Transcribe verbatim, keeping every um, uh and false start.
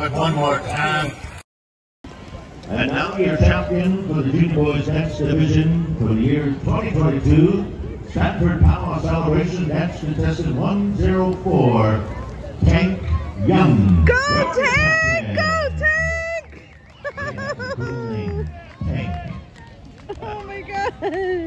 have it one more time. And now your champion for the Junior Boys Dance Division for the year twenty twenty-two, Stanford Powwow Celebration Dance Contestant one oh four, Tank Young. Go Tank! Go Tank! Yeah, cool name, Tank. Oh my God!